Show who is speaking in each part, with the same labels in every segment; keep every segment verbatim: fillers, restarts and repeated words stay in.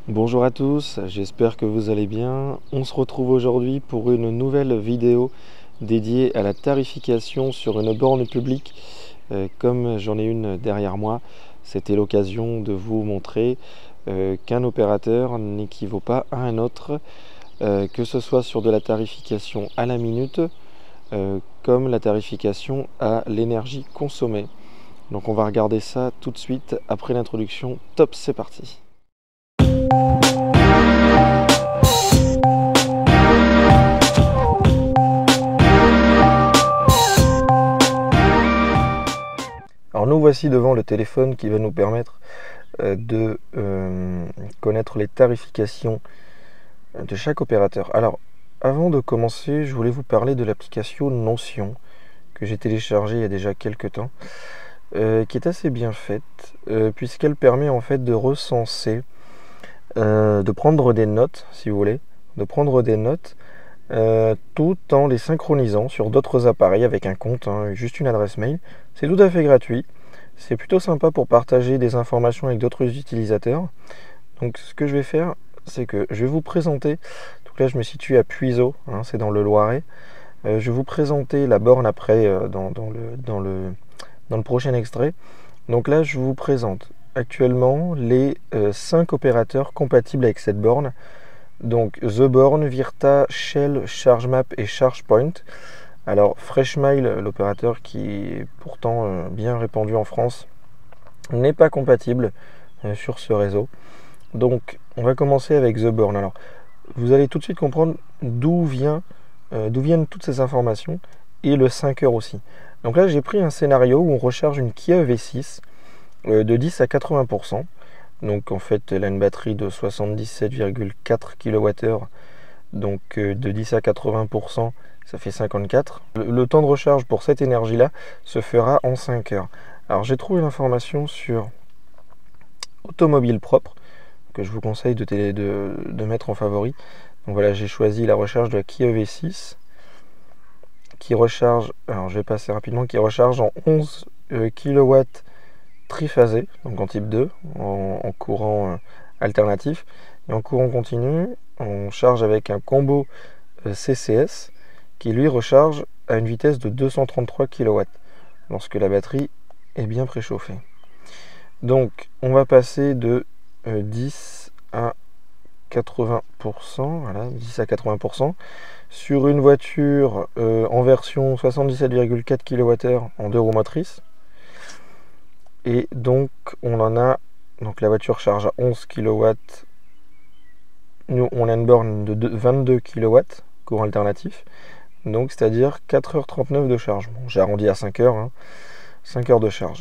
Speaker 1: Bonjour à tous, j'espère que vous allez bien. On se retrouve aujourd'hui pour une nouvelle vidéo dédiée à la tarification sur une borne publique. Euh, comme j'en ai une derrière moi, c'était l'occasion de vous montrer euh, qu'un opérateur n'équivaut pas à un autre, euh, que ce soit sur de la tarification à la minute, euh, comme la tarification à l'énergie consommée. Donc on va regarder ça tout de suite après l'introduction. Top, c'est parti. Alors nous voici devant le téléphone qui va nous permettre euh, de euh, connaître les tarifications de chaque opérateur. Alors avant de commencer, je voulais vous parler de l'application Notion que j'ai téléchargée il y a déjà quelques temps, euh, qui est assez bien faite euh, puisqu'elle permet en fait de recenser, euh, de prendre des notes si vous voulez, de prendre des notes euh, tout en les synchronisant sur d'autres appareils avec un compte, hein, juste une adresse mail. C'est tout à fait gratuit. C'est plutôt sympa pour partager des informations avec d'autres utilisateurs. Donc ce que je vais faire, c'est que je vais vous présenter, donc là je me situe à Puiseaux, hein, c'est dans le Loiret. Euh, je vais vous présenter la borne après euh, dans, dans, le, dans, le, dans le prochain extrait. Donc là je vous présente actuellement les euh, cinq opérateurs compatibles avec cette borne. Donc The Born, Virta, Shell, ChargeMap et ChargePoint. Alors Freshmile, l'opérateur qui est pourtant euh, bien répandu en France, n'est pas compatible euh, sur ce réseau. Donc on va commencer avec The Born. Alors vous allez tout de suite comprendre d'où vient, euh, d'où viennent toutes ces informations et le cinq heures aussi. Donc là j'ai pris un scénario où on recharge une Kia E V six euh, de dix à quatre-vingts pour cent. Donc en fait elle a une batterie de soixante-dix-sept virgule quatre kilowattheures. Donc euh, de dix à quatre-vingts pour cent, ça fait cinquante-quatre. Le, le temps de recharge pour cette énergie-là se fera en cinq heures. Alors j'ai trouvé l'information sur Automobile Propre, que je vous conseille de, télé, de, de mettre en favori. Donc voilà, j'ai choisi la recharge de la Kia E V six, qui recharge, alors je vais passer rapidement, qui recharge en onze euh, kilowatts triphasé, donc en type deux, en, en courant euh, alternatif. Et en courant continu, on charge avec un combo euh, C C S qui lui recharge à une vitesse de deux cent trente-trois kilowatts lorsque la batterie est bien préchauffée. Donc on va passer de euh, dix à quatre-vingts pour cent, voilà, dix à quatre-vingts pour cent sur une voiture euh, en version soixante-dix-sept virgule quatre kilowattheures en deux roues motrices. Et donc on en a, donc la voiture charge à onze kilowatts. Nous on a une borne de vingt-deux kilowatts, courant alternatif. Donc c'est-à-dire quatre heures trente-neuf de charge. Bon, j'ai arrondi à cinq heures, hein, cinq heures de charge.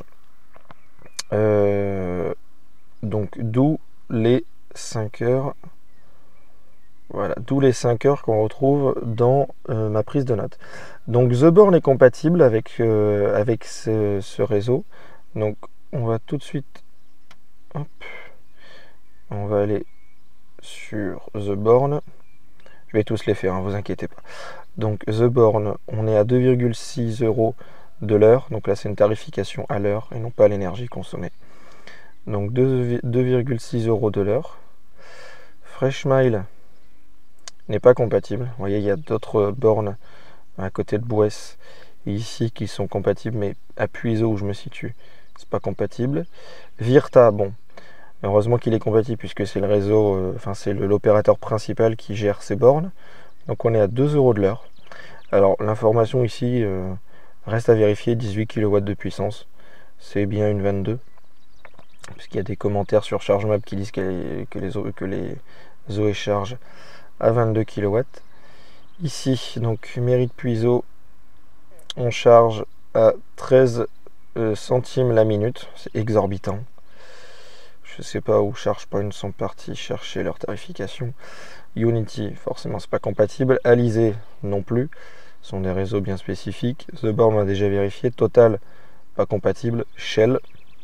Speaker 1: Euh, donc d'où les cinq heures. Voilà, d'où les cinq heures qu'on retrouve dans euh, ma prise de notes. Donc The Born est compatible avec, euh, avec ce, ce réseau. Donc on va tout de suite, hop, on va aller sur The Born. Je vais tous les faire, hein, vous inquiétez pas. Donc The Born, on est à deux virgule six euros de l'heure. Donc là c'est une tarification à l'heure et non pas à l'énergie consommée. Donc deux virgule six euros de l'heure. Freshmile n'est pas compatible. Vous voyez, il y a d'autres bornes à côté de Bouès ici qui sont compatibles, mais à Puiseaux où je me situe, c'est pas compatible. Virta, bon, heureusement qu'il est compatible puisque c'est le réseau, euh, enfin c'est l'opérateur principal qui gère ces bornes. Donc on est à deux euros de l'heure. Alors l'information ici euh, reste à vérifier, dix-huit kilowatts de puissance, c'est bien une vingt-deux. Puisqu'il y a des commentaires sur ChargeMap qui disent que les, que les, que les Zoé chargent à vingt-deux kilowatts. Ici, donc mairie de Puiseaux, on charge à treize euh, centimes la minute, c'est exorbitant. Je sais pas où ChargePoint sont partis chercher leur tarification. Unity, forcément c'est pas compatible. Alizé non plus, ce sont des réseaux bien spécifiques. The Born, on a déjà vérifié. Total, pas compatible. Shell,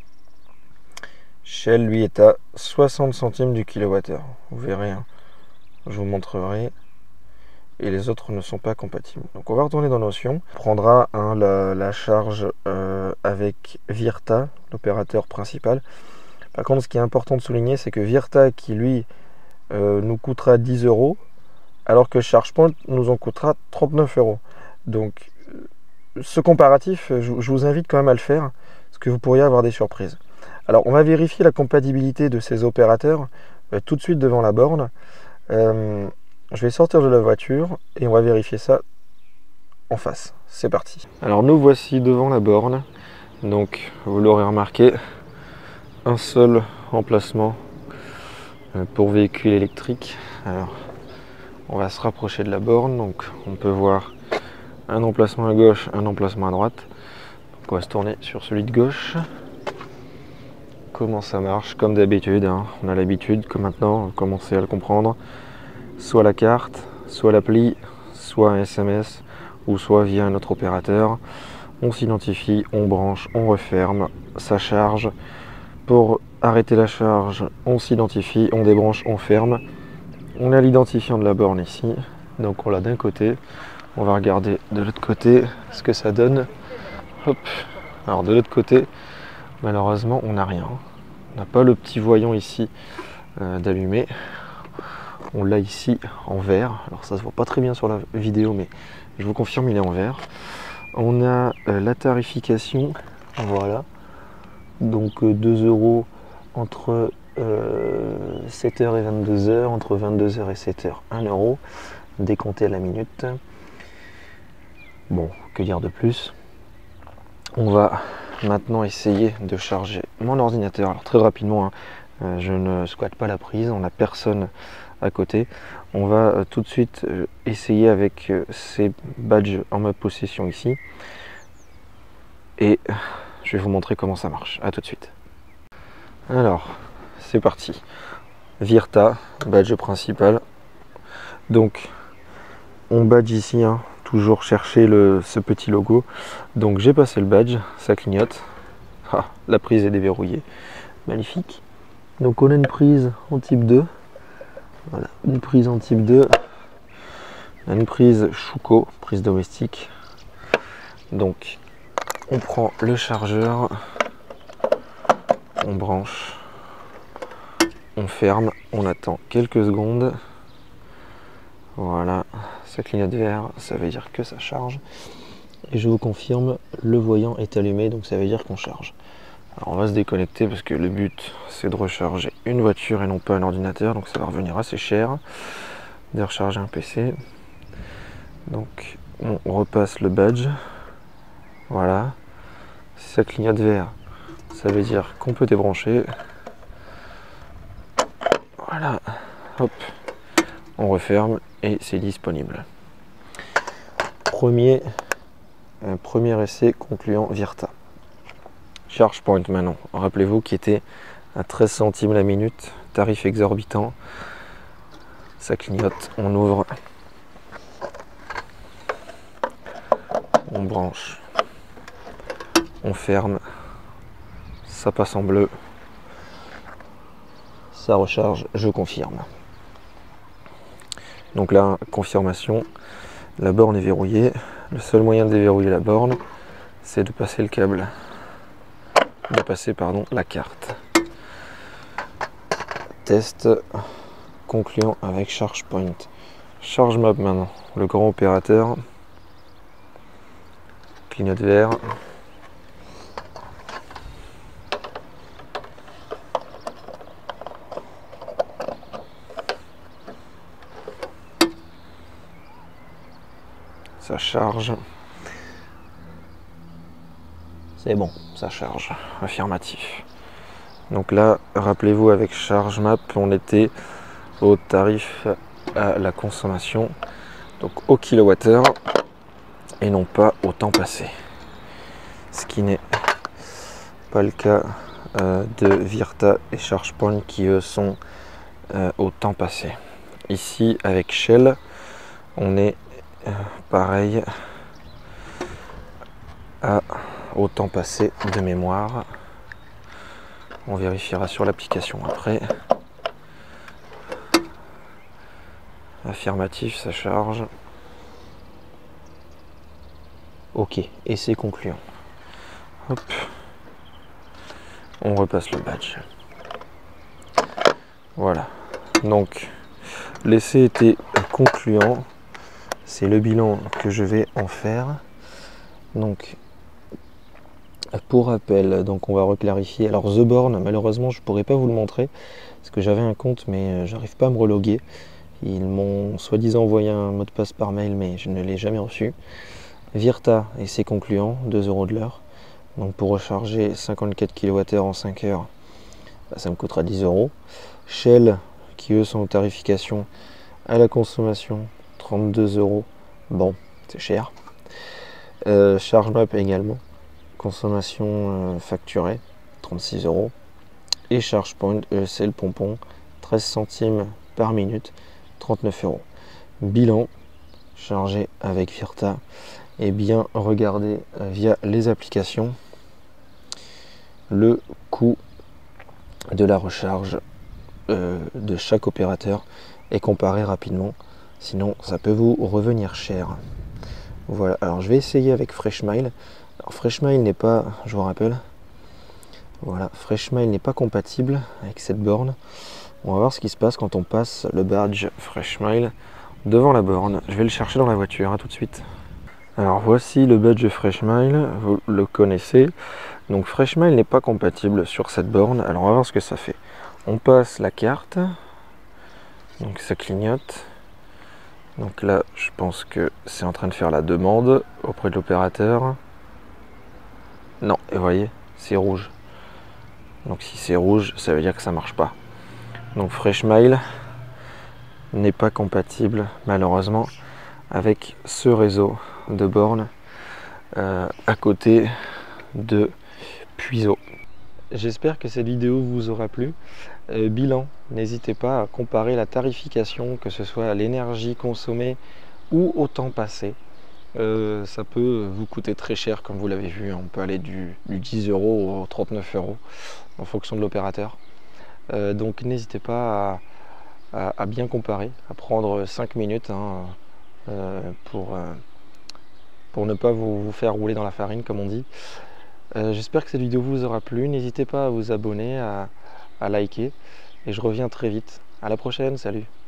Speaker 1: Shell lui est à soixante centimes du kilowattheure. Vous verrez, hein. Je vous montrerai. Et les autres ne sont pas compatibles. Donc on va retourner dans Notion. On prendra hein, la, la charge euh, avec Virta, l'opérateur principal. Par contre, ce qui est important de souligner, c'est que Virta, qui lui euh, nous coûtera dix euros, alors que ChargePoint nous en coûtera trente-neuf euros. Donc ce comparatif, je, je vous invite quand même à le faire, parce que vous pourriez avoir des surprises. Alors on va vérifier la compatibilité de ces opérateurs euh, tout de suite devant la borne. Euh, je vais sortir de la voiture et on va vérifier ça en face. C'est parti. Alors nous voici devant la borne. Donc vous l'aurez remarqué, un seul emplacement pour véhicule électrique. Alors on va se rapprocher de la borne, donc on peut voir un emplacement à gauche, un emplacement à droite. Donc on va se tourner sur celui de gauche. Comment ça marche? Comme d'habitude, hein. On a l'habitude que maintenant, on commence à le comprendre. Soit la carte, soit l'appli, soit un S M S, ou soit via un autre opérateur. On s'identifie, on branche, on referme, ça charge. Pour arrêter la charge, on s'identifie, on débranche, on ferme. On a l'identifiant de la borne ici, donc on l'a d'un côté. On va regarder de l'autre côté ce que ça donne. Hop. Alors de l'autre côté, malheureusement, on n'a rien. On n'a pas le petit voyant ici euh, d'allumer. On l'a ici en vert. Alors ça se voit pas très bien sur la vidéo, mais je vous confirme, il est en vert. On a euh, la tarification, voilà. Donc euh, deux euros entre euh, sept heures et vingt-deux heures, entre vingt-deux heures et sept heures, un euro, décompté à la minute. Bon, que dire de plus? On va maintenant essayer de charger mon ordinateur. Alors très rapidement, hein, euh, je ne squatte pas la prise, on n'a personne à côté. On va euh, tout de suite euh, essayer avec euh, ces badges en ma possession ici. Et je vais vous montrer comment ça marche. A tout de suite. Alors, c'est parti. Virta, badge principal. Donc, on badge ici, hein, toujours chercher le, ce petit logo. Donc j'ai passé le badge, ça clignote. Ah, la prise est déverrouillée. Magnifique. Donc on a une prise en type deux. Voilà, une prise en type deux. Une prise Schuko, prise domestique. Donc on prend le chargeur, on branche, on ferme, on attend quelques secondes. Voilà, ça clignote vert, ça veut dire que ça charge. Et je vous confirme, le voyant est allumé, donc ça veut dire qu'on charge. Alors on va se déconnecter parce que le but c'est de recharger une voiture et non pas un ordinateur, donc ça va revenir assez cher de recharger un P C. Donc on repasse le badge. Voilà. Si ça clignote vert, ça veut dire qu'on peut débrancher. Voilà. Hop. On referme et c'est disponible. Premier, euh, premier essai concluant Virta. ChargePoint maintenant, rappelez-vous qui était à treize centimes la minute, tarif exorbitant. Ça clignote, on ouvre, on branche, on ferme, ça passe en bleu, ça recharge, je confirme. Donc là, confirmation, la borne est verrouillée. Le seul moyen de déverrouiller la borne, c'est de passer le câble, de passer pardon, la carte. Test concluant avec ChargePoint. ChargeMap maintenant, le grand opérateur. Clignote vert. Ça charge. C'est bon, ça charge. Affirmatif. Donc là, rappelez-vous, avec ChargeMap, on était au tarif à la consommation, donc au kilowattheure, et non pas au temps passé. Ce qui n'est pas le cas euh, de Virta et ChargePoint qui eux sont euh, au temps passé. Ici, avec Shell, on est euh, pareil à, au temps passé de mémoire. On vérifiera sur l'application après. Affirmatif, ça charge. Ok, et c'est concluant. Hop. On repasse le badge. Voilà. Donc, L'essai était concluant. C'est le bilan que je vais en faire. Donc, pour rappel, donc on va reclarifier. Alors The Born, malheureusement, je ne pourrais pas vous le montrer parce que j'avais un compte, mais j'arrive pas à me reloguer. Ils m'ont soi-disant envoyé un mot de passe par mail, mais je ne l'ai jamais reçu. Virta, et c'est concluant, deux euros de l'heure. Donc pour recharger cinquante-quatre kilowattheures en cinq heures, bah, ça me coûtera dix euros. Shell, qui eux sont en tarification à la consommation, trente-deux euros. Bon, c'est cher. Euh, ChargeMap également, consommation euh, facturée, trente-six euros. Et ChargePoint, E S L Pompon, treize centimes par minute, trente-neuf euros. Bilan, chargé avec Virta, et bien regarder euh, via les applications le coût de la recharge euh, de chaque opérateur et comparer rapidement, sinon ça peut vous revenir cher. Voilà, alors je vais essayer avec Freshmile. Alors Freshmile n'est pas, je vous rappelle, voilà, Freshmile n'est pas compatible avec cette borne. On va voir ce qui se passe quand on passe le badge Freshmile devant la borne. Je vais le chercher dans la voiture, à tout de suite. Alors voici le badge Freshmile, vous le connaissez. Donc Freshmile n'est pas compatible sur cette borne. Alors on va voir ce que ça fait. On passe la carte, donc ça clignote. Donc là, je pense que c'est en train de faire la demande auprès de l'opérateur. Non, et vous voyez, c'est rouge. Donc si c'est rouge, ça veut dire que ça marche pas. Donc Freshmile n'est pas compatible malheureusement avec ce réseau de bornes euh, à côté de Puiseaux. J'espère que cette vidéo vous aura plu. Euh, bilan, n'hésitez pas à comparer la tarification, que ce soit l'énergie consommée ou au temps passé. Euh, ça peut vous coûter très cher, comme vous l'avez vu. On peut aller du, du dix euros au trente-neuf euros en fonction de l'opérateur. Euh, donc n'hésitez pas à, à, à bien comparer, à prendre cinq minutes hein, euh, pour, euh, pour ne pas vous, vous faire rouler dans la farine, comme on dit. Euh, J'espère que cette vidéo vous aura plu. N'hésitez pas à vous abonner, à, à liker. Et je reviens très vite. À la prochaine, salut!